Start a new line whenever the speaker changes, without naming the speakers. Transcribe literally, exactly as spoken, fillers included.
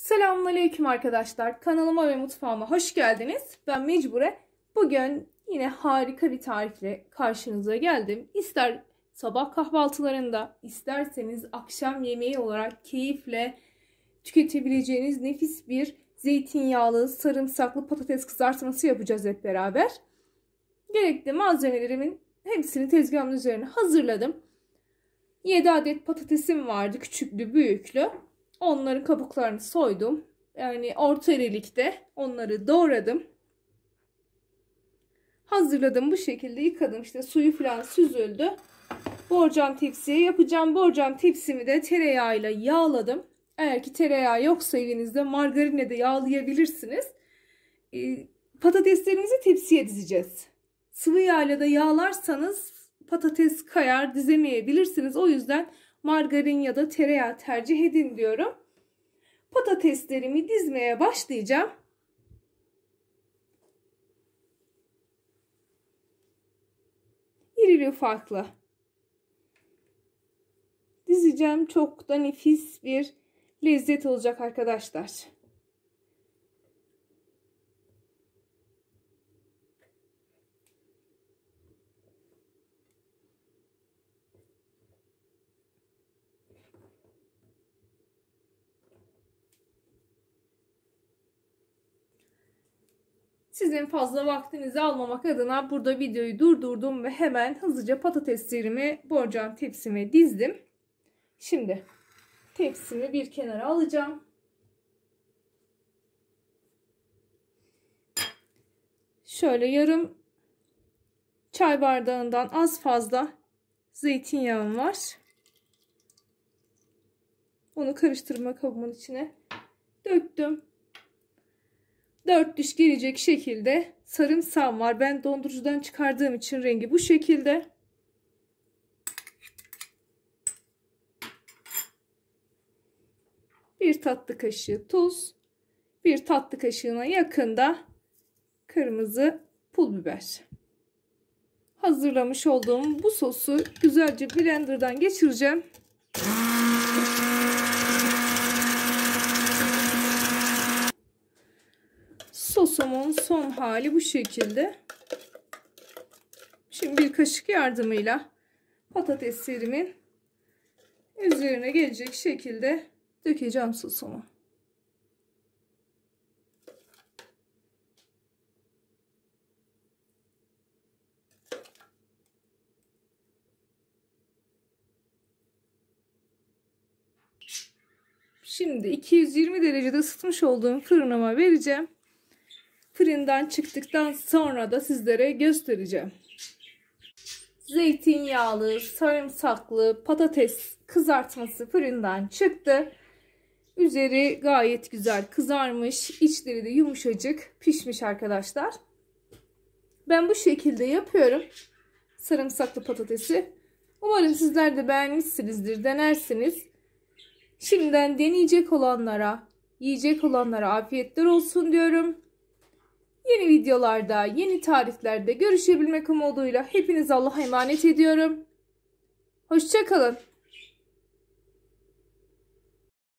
Selamünaleyküm arkadaşlar. Kanalıma ve mutfağıma hoş geldiniz. Ben Mecbure. Bugün yine harika bir tarifle karşınıza geldim. İster sabah kahvaltılarında, isterseniz akşam yemeği olarak keyifle tüketebileceğiniz nefis bir zeytinyağlı, sarımsaklı patates kızartması yapacağız hep beraber. Gerekli malzemelerimin hepsini tezgahımın üzerine hazırladım. yedi adet patatesim vardı, küçüklü, büyüklü. Onların kabuklarını soydum. Yani orta irilikte onları doğradım. Hazırladım, bu şekilde yıkadım. İşte suyu falan süzüldü. Borcam tepsiye yapacağım. Borcam tepsimi de tereyağıyla yağladım. Eğer ki tereyağı yoksa evinizde margarinle de yağlayabilirsiniz. Ee, patateslerimizi tepsiye dizeceğiz. Sıvı yağla da yağlarsanız patates kayar, dizemeyebilirsiniz. O yüzden margarin ya da tereyağı tercih edin diyorum. Patateslerimi dizmeye başlayacağım. İrili ufaklı dizeceğim. Çok da nefis bir lezzet olacak arkadaşlar. Sizin fazla vaktinizi almamak adına burada videoyu durdurdum ve hemen hızlıca patateslerimi borcam tepsime dizdim. Şimdi tepsimi bir kenara alacağım. Şöyle yarım çay bardağından az fazla zeytinyağım var. Onu karıştırma kabımın içine döktüm. dört diş gelecek şekilde sarımsağım var. Ben dondurucudan çıkardığım için rengi bu şekilde. Bir tatlı kaşığı tuz. Bir tatlı kaşığına yakında kırmızı pul biber. Hazırlamış olduğum bu sosu güzelce blenderdan geçireceğim. Sosumun son hali bu şekilde. Şimdi bir kaşık yardımıyla patateslerimin üzerine gelecek şekilde dökeceğim sosumu. Şimdi iki yüz yirmi derecede ısıtmış olduğum fırınıma vereceğim. Fırından çıktıktan sonra da sizlere göstereceğim. Zeytinyağlı, sarımsaklı patates kızartması fırından çıktı. Üzeri gayet güzel kızarmış. İçleri de yumuşacık pişmiş arkadaşlar. Ben bu şekilde yapıyorum sarımsaklı patatesi. Umarım sizler de beğenmişsinizdir. Denersiniz. Şimdiden deneyecek olanlara, yiyecek olanlara afiyetler olsun diyorum. Yeni videolarda, yeni tariflerde görüşebilmek umuduyla hepinizi Allah'a emanet ediyorum. Hoşça kalın.